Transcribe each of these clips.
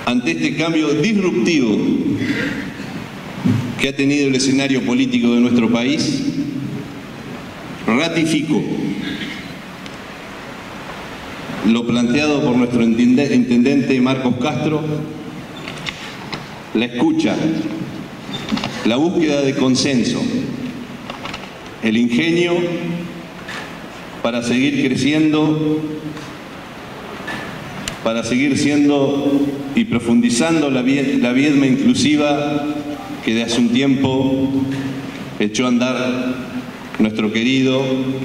ante este cambio disruptivo que ha tenido el escenario político de nuestro país, ratifico lo planteado por nuestro intendente Marcos Castro: la escucha, la búsqueda de consenso, el ingenio para seguir creciendo, para seguir siendo y profundizando la Viedma inclusiva que de hace un tiempo echó a andar nuestro querido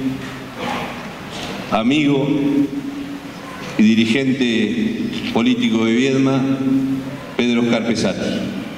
amigo y dirigente político de Viedma, Pedro Oscar Pesati.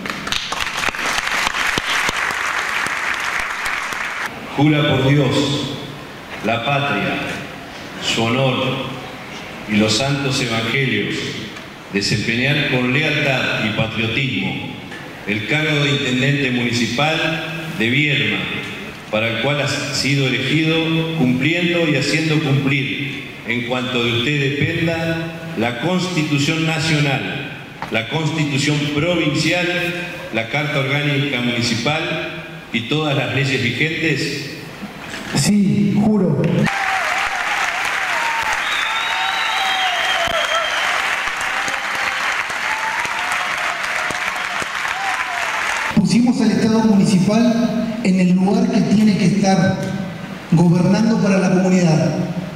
Jura por Dios, la patria, su honor y los santos evangelios desempeñar con lealtad y patriotismo el cargo de intendente municipal de Viedma, para el cual ha sido elegido, cumpliendo y haciendo cumplir, en cuanto de usted dependa, la Constitución Nacional, la Constitución Provincial, la Carta Orgánica Municipal y todas las leyes vigentes. Sí, juro. Pusimos al Estado municipal en el lugar que tiene que estar, gobernando para la comunidad,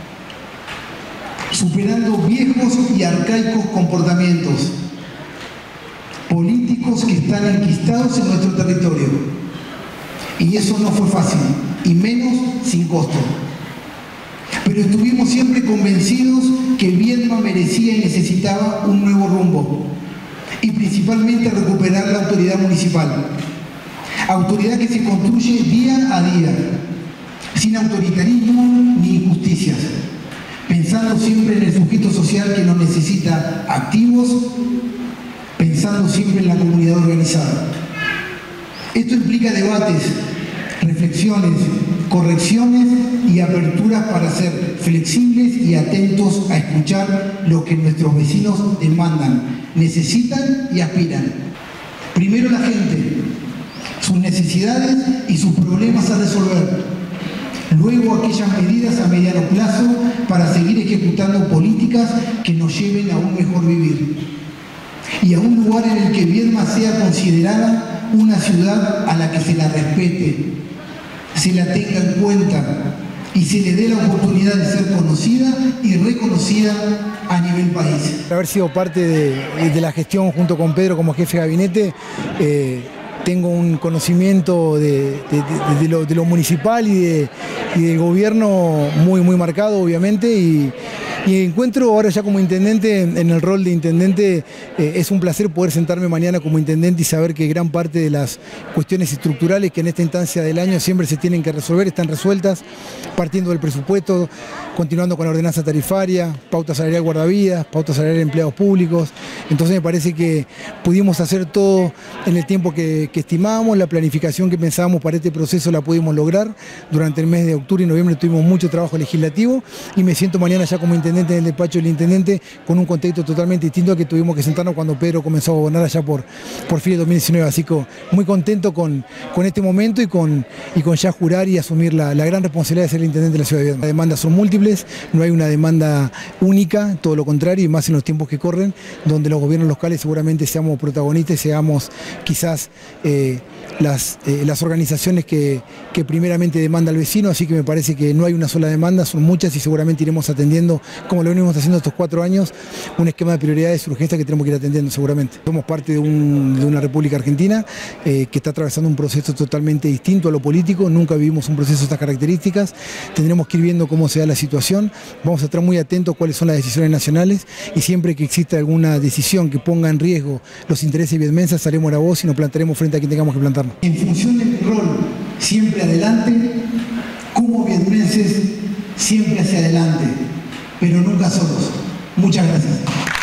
superando viejos y arcaicos comportamientos políticos que están enquistados en nuestro territorio. Y eso no fue fácil, y menos sin costo. Pero estuvimos siempre convencidos que Viedma merecía y necesitaba un nuevo rumbo, y principalmente recuperar la autoridad municipal. Autoridad que se construye día a día, sin autoritarismo ni injusticias, pensando siempre en el sujeto social que nos necesita activos, pensando siempre en la comunidad organizada. Esto implica debates, reflexiones, correcciones y aperturas para ser flexibles y atentos a escuchar lo que nuestros vecinos demandan, necesitan y aspiran. Primero la gente, sus necesidades y sus problemas a resolver. Luego aquellas medidas a mediano plazo para seguir ejecutando políticas que nos lleven a un mejor vivir. Y a un lugar en el que Viedma sea considerada una ciudad a la que se la respete, se la tenga en cuenta y se le dé la oportunidad de ser conocida y reconocida a nivel país. Haber sido parte de la gestión junto con Pedro como jefe de gabinete, tengo un conocimiento de lo municipal y del gobierno muy marcado, obviamente, y encuentro ahora ya como intendente, en el rol de intendente, es un placer poder sentarme mañana como intendente y saber que gran parte de las cuestiones estructurales que en esta instancia del año siempre se tienen que resolver están resueltas, partiendo del presupuesto, continuando con la ordenanza tarifaria, pauta salarial guardavidas, pauta salarial de empleados públicos. Entonces me parece que pudimos hacer todo en el tiempo que estimábamos, la planificación que pensábamos para este proceso la pudimos lograr. Durante el mes de octubre y noviembre tuvimos mucho trabajo legislativo y me siento mañana ya como intendente en el despacho del intendente con un contexto totalmente distinto al que tuvimos que sentarnos cuando Pedro comenzó a gobernar allá por fin de 2019. Así que muy contento con este momento y con ya jurar y asumir la gran responsabilidad de ser el intendente de la ciudad de Viedma. Las demandas son múltiples, no hay una demanda única, todo lo contrario, y más en los tiempos que corren, donde los gobiernos locales seguramente seamos protagonistas y seamos quizás las organizaciones que primeramente demanda el vecino. Así que me parece que no hay una sola demanda, son muchas y seguramente iremos atendiendo, como lo venimos haciendo estos 4 años, un esquema de prioridades y urgencias que tenemos que ir atendiendo seguramente. Somos parte de una República Argentina que está atravesando un proceso totalmente distinto a lo político, nunca vivimos un proceso de estas características, tendremos que ir viendo cómo se da la situación, vamos a estar muy atentos a cuáles son las decisiones nacionales y siempre que exista alguna decisión que ponga en riesgo los intereses viedmenses, haremos la voz y nos plantaremos frente a quien tengamos que plantarnos. En función del rol siempre adelante, como viedmenses siempre hacia adelante, pero nunca solos. Muchas gracias.